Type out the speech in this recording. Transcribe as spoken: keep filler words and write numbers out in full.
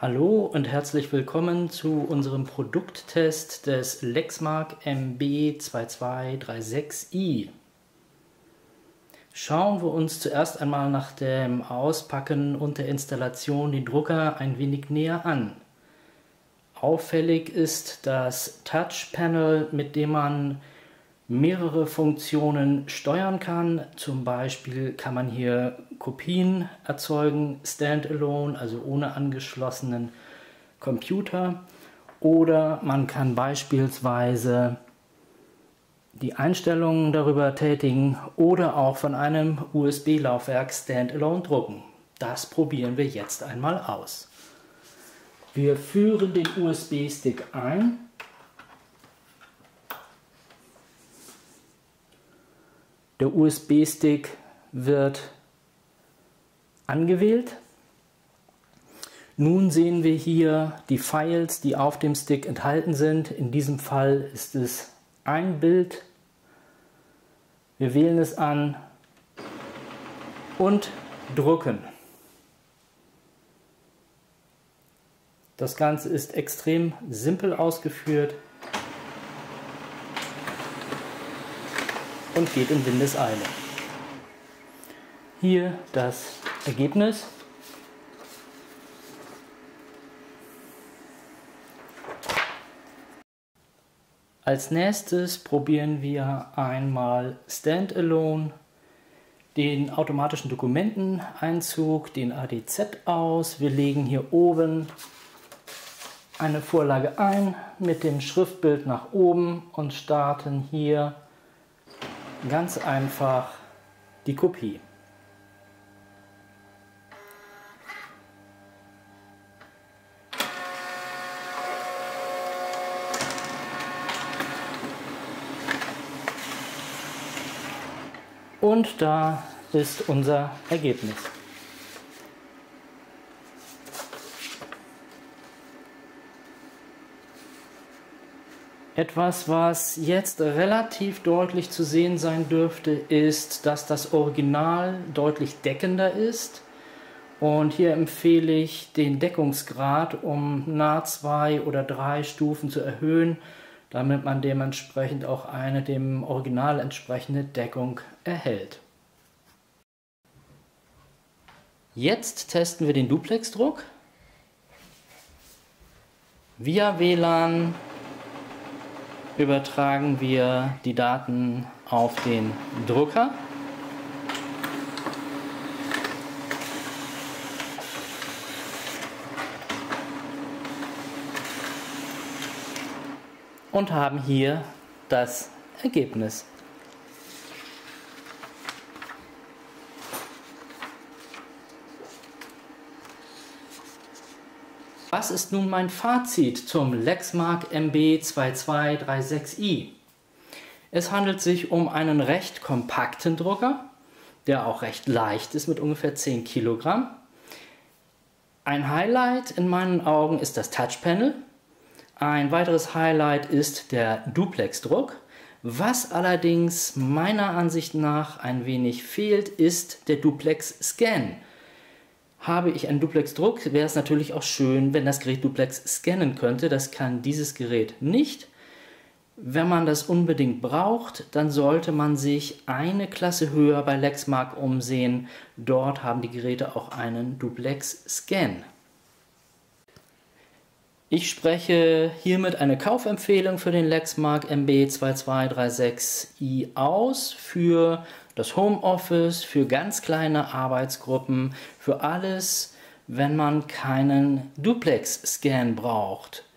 Hallo und herzlich willkommen zu unserem Produkttest des Lexmark M B zwei zwei drei sechs i. Schauen wir uns zuerst einmal nach dem Auspacken und der Installation den Drucker ein wenig näher an. Auffällig ist das Touchpanel, mit dem man mehrere Funktionen steuern kann. Zum Beispiel kann man hier Kopien erzeugen, standalone, also ohne angeschlossenen Computer. Oder man kann beispielsweise die Einstellungen darüber tätigen oder auch von einem U S B-Laufwerk standalone drucken. Das probieren wir jetzt einmal aus. Wir führen den U S B-Stick ein. Der U S B-Stick wird angewählt. Nun sehen wir hier die Files, die auf dem Stick enthalten sind. In diesem Fall ist es ein Bild. Wir wählen es an und drucken. Das Ganze ist extrem simpel ausgeführt und geht in Windeseile. Hier das Ergebnis. Als nächstes probieren wir einmal Standalone, den automatischen Dokumenteneinzug, den A D Z aus. Wir legen hier oben eine Vorlage ein mit dem Schriftbild nach oben und starten hier ganz einfach die Kopie. Und da ist unser Ergebnis. Etwas, was jetzt relativ deutlich zu sehen sein dürfte, ist, dass das Original deutlich deckender ist. Und hier empfehle ich, den Deckungsgrad um nahe zwei oder drei Stufen zu erhöhen, damit man dementsprechend auch eine dem Original entsprechende Deckung erhält. Jetzt testen wir den Duplex-Druck. Via W L A N übertragen wir die Daten auf den Drucker. Und haben hier das Ergebnis. Was ist nun mein Fazit zum Lexmark M B zwei zwei drei sechs i? Es handelt sich um einen recht kompakten Drucker, der auch recht leicht ist mit ungefähr zehn Kilogramm. Ein Highlight in meinen Augen ist das Touchpanel. Ein weiteres Highlight ist der Duplex-Druck. Was allerdings meiner Ansicht nach ein wenig fehlt, ist der Duplex-Scan. Habe ich einen Duplex-Druck, wäre es natürlich auch schön, wenn das Gerät Duplex scannen könnte. Das kann dieses Gerät nicht. Wenn man das unbedingt braucht, dann sollte man sich eine Klasse höher bei Lexmark umsehen. Dort haben die Geräte auch einen Duplex-Scan. Ich spreche hiermit eine Kaufempfehlung für den Lexmark M B zwei zwei drei sechs i aus, für das Homeoffice, für ganz kleine Arbeitsgruppen, für alles, wenn man keinen Duplex-Scan braucht.